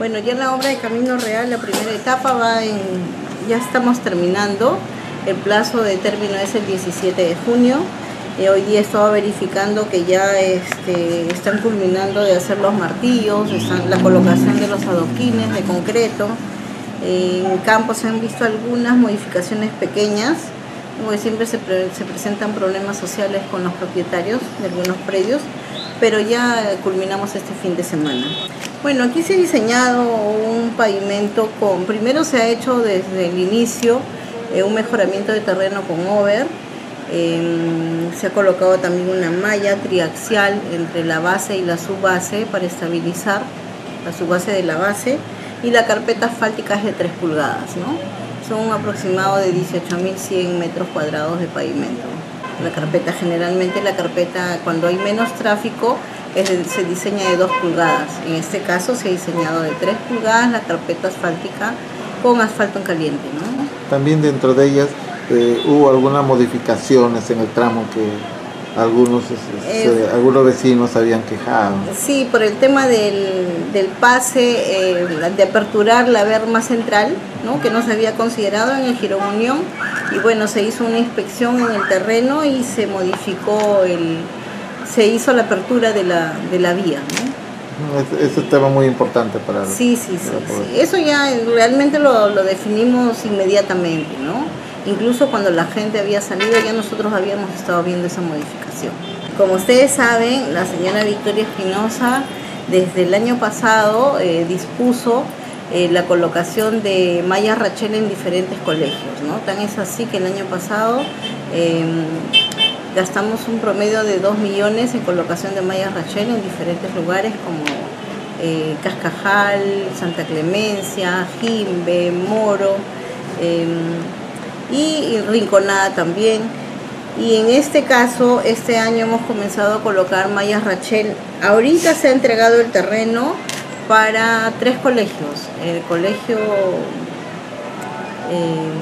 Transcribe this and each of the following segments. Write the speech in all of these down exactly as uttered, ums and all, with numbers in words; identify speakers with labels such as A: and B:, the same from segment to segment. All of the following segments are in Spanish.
A: Bueno, ya la obra de Camino Real, la primera etapa va en, ya estamos terminando, el plazo de término es el diecisiete de junio. Eh, hoy día estaba verificando que ya este, están culminando de hacer los martillos, están, la colocación de los adoquines de concreto. Eh, en campo se han visto algunas modificaciones pequeñas, porque siempre se, pre se presentan problemas sociales con los propietarios de algunos predios, pero ya culminamos este fin de semana. Bueno, aquí se ha diseñado un pavimento con, primero se ha hecho desde el inicio eh, un mejoramiento de terreno con over. Eh, se ha colocado también una malla triaxial entre la base y la subbase para estabilizar la subbase de la base, y la carpeta asfáltica es de tres pulgadas, ¿no? Son un aproximado de dieciocho mil cien metros cuadrados de pavimento. La carpeta, generalmente la carpeta cuando hay menos tráfico es de, se diseña de dos pulgadas, en este caso se ha diseñado de tres pulgadas la carpeta asfáltica con asfalto en caliente, ¿no?
B: También dentro de ellas Eh, hubo algunas modificaciones en el tramo que algunos, eh, se, algunos vecinos habían quejado.
A: Sí, por el tema del, del pase, eh, de aperturar la berma central, ¿no? Que no se había considerado en el Jirón Unión, y bueno, se hizo una inspección en el terreno y se modificó, el, se hizo la apertura de la, de la vía, ¿no?
B: Ese es un tema muy importante para
A: Sí, sí, sí, sí. Eso ya realmente lo, lo definimos inmediatamente, ¿no? Incluso cuando la gente había salido, ya nosotros habíamos estado viendo esa modificación. Como ustedes saben, la señora Victoria Espinosa desde el año pasado eh, dispuso eh, la colocación de mallas Rachel en diferentes colegios, ¿no? Tan es así que el año pasado eh, gastamos un promedio de dos millones en colocación de mallas Rachel en diferentes lugares como eh, Cascajal, Santa Clemencia, Jimbe, Moro, eh, y Rinconada también. Y en este caso, este año hemos comenzado a colocar mallas Rachel. Ahorita se ha entregado el terreno para tres colegios: el colegio eh,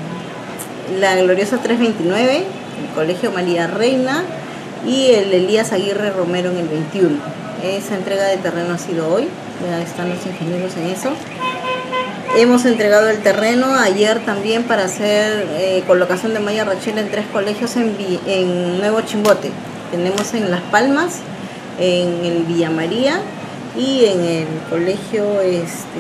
A: La Gloriosa trescientos veintinueve, el colegio María Reina y el Elías Aguirre Romero en el veintiuno. Esa entrega de terreno ha sido hoy, ya están los ingenieros en eso. Hemos entregado el terreno ayer también para hacer eh, colocación de malla Rachel en tres colegios en, en Nuevo Chimbote. Tenemos en Las Palmas, en el Villa María y en el colegio, este,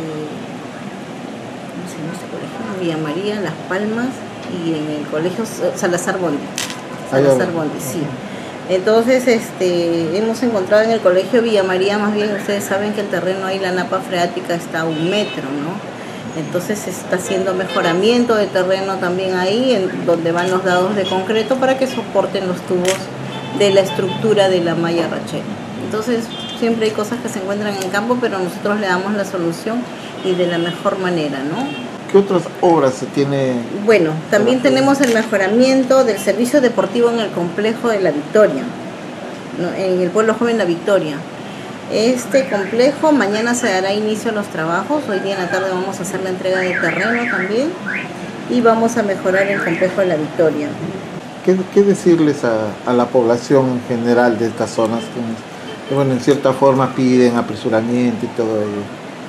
A: ¿cómo se llama este colegio? Villa María, Las Palmas y en el colegio Salazar Bondi. Salazar Bondi, sí. Entonces este, hemos encontrado en el colegio Villa María, más bien ustedes saben que el terreno ahí, la napa freática está a un metro, ¿no? Entonces se está haciendo mejoramiento de terreno también ahí, en donde van los dados de concreto para que soporten los tubos de la estructura de la malla Rachel. Entonces siempre hay cosas que se encuentran en campo, pero nosotros le damos la solución y de la mejor manera, ¿no?
B: ¿Qué otras obras se tiene?
A: Bueno, también tenemos el mejoramiento del servicio deportivo en el complejo de La Victoria, ¿no? En el Pueblo Joven La Victoria. Este complejo mañana se dará inicio a los trabajos, hoy día en la tarde vamos a hacer la entrega de terreno también y vamos a mejorar el complejo de La Victoria.
B: ¿Qué, qué decirles a, a la población en general de estas zonas que, que bueno, en cierta forma piden apresuramiento y todo ello?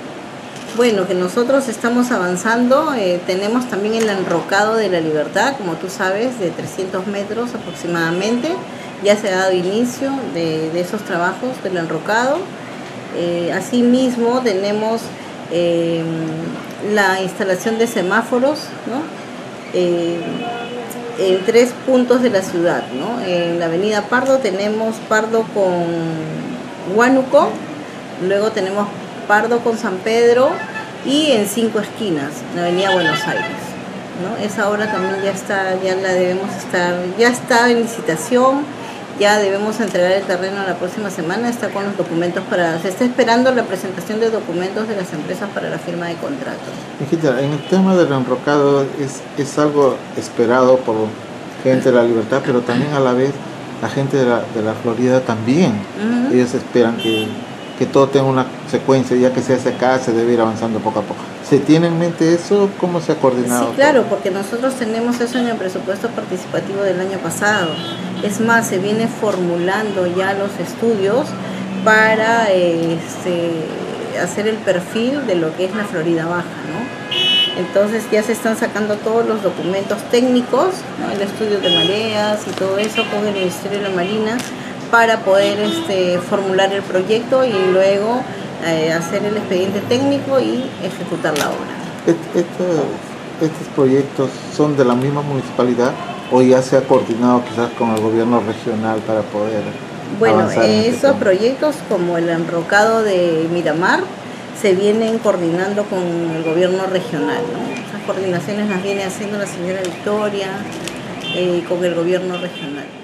A: Bueno, que nosotros estamos avanzando, eh, tenemos también el enrocado de La Libertad, como tú sabes, de trescientos metros aproximadamente. Ya se ha dado inicio de, de esos trabajos del enrocado. Eh, asimismo tenemos eh, la instalación de semáforos, ¿no? eh, en tres puntos de la ciudad, ¿no? En la avenida Pardo tenemos Pardo con Huánuco, luego tenemos Pardo con San Pedro y en Cinco Esquinas, en la avenida Buenos Aires, ¿no? Esa obra también ya está, ya la debemos estar, ya está en licitación. Ya debemos entregar el terreno la próxima semana, está con los documentos para, se está esperando la presentación de documentos de las empresas para la firma de contratos.
B: Hijita, en el tema del enrocado es, es algo esperado por gente de La Libertad, pero también a la vez la gente de la, de la Florida también. Uh-huh. Ellos esperan que, que todo tenga una secuencia, ya que se hace acá, se debe ir avanzando poco a poco. ¿Se tiene en mente eso? ¿Cómo se ha coordinado?
A: Sí, claro, todo? Porque nosotros tenemos eso en el presupuesto participativo del año pasado. Es más, se viene formulando ya los estudios para este, hacer el perfil de lo que es la Florida Baja, ¿no? Entonces ya se están sacando todos los documentos técnicos, ¿no? El estudio de mareas y todo eso con el Ministerio de la Marina para poder este, formular el proyecto y luego eh, hacer el expediente técnico y ejecutar la obra.
B: Estos, estos proyectos son de la misma municipalidad o ya se ha coordinado quizás con el gobierno regional para poder
A: bueno,
B: avanzar en
A: esos
B: este
A: proyectos como el enrocado de Miramar se vienen coordinando con el gobierno regional, ¿no? Esas coordinaciones las viene haciendo la señora Victoria eh, con el gobierno regional.